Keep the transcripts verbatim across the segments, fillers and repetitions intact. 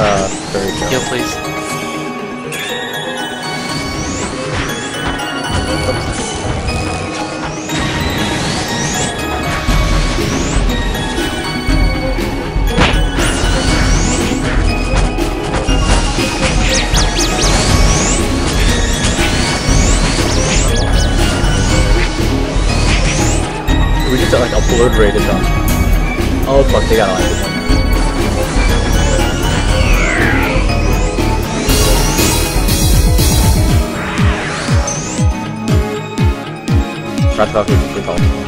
Uh, very good. Heal, please. We just like obliterated them. Oh fuck, they got a life. That's how we call it.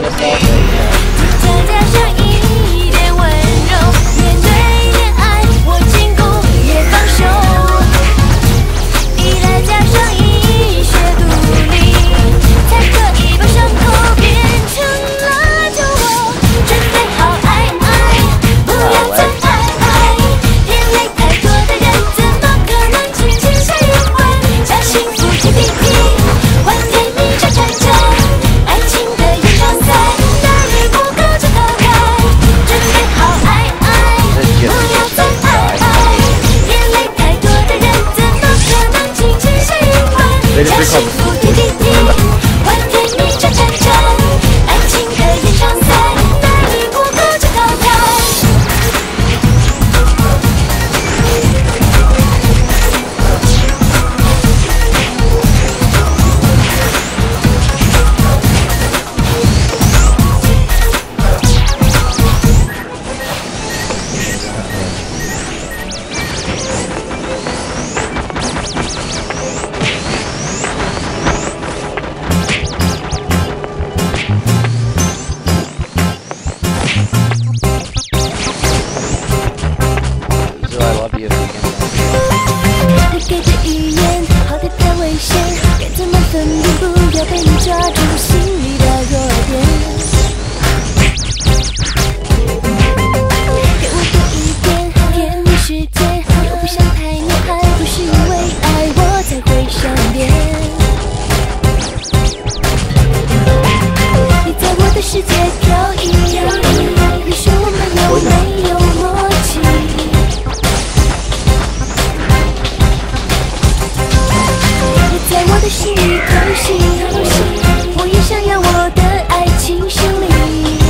加上一点温柔，面对恋爱，我禁锢也放手。依赖加上一些独立，才可以把伤口变成了酒窝。准备好爱爱，不要再爱爱，眼泪太多的人怎么可能轻轻下一吻？将幸福 G P P 还给你这战争，爱情的延长赛，大雨不够就淘汰。准备好爱爱，不要再爱爱，眼泪太多的人怎么可能轻轻下一吻？将幸福 G P P 还给你这战争，爱情的延长赛，大雨不够就淘汰。 So I love you. 你给的语言好的太危险，该怎么分辨？不要被你抓住心里的弱点。给我多一点甜蜜时间，又不想太黏，还不是因为爱我才会善变。你在我的世界飘逸，你说我们有没有默契？在我的心里偷袭，我也想要我的爱情胜利。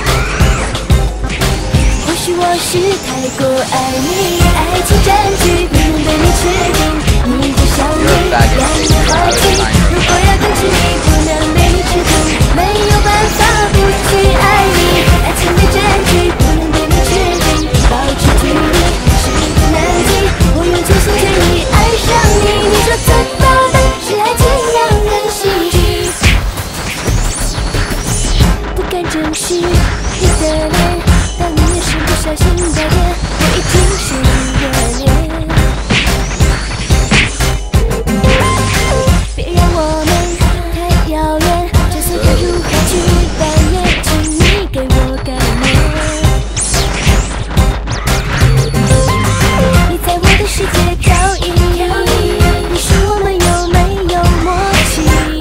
或许我是太过爱你，爱情占据，不能被你确定。你就像你，让人好奇。如果要更亲密，不能被你吃定，没有办法不去爱你。爱情的占据，不能被你确定，保持距离是个难题。我用尽心全意爱上你，你说最棒的是爱情让人心悸，不敢正视你的脸，当你眼神不小心改变，我已经是热恋。别让我们太遥远，角色该如何去扮演，请你给我概念。你在我的世界飘逸，你说我们有没有默契？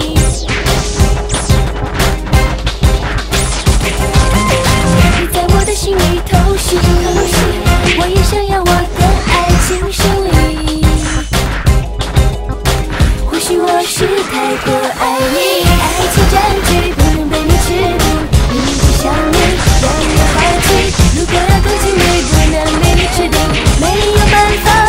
你在我的心里偷袭，我也想要我的爱情胜利。或许我是太过爱你，爱情占据，不能被你吃定。你就像你，让人好奇。如果要更亲密，不能被你吃定，没有办法。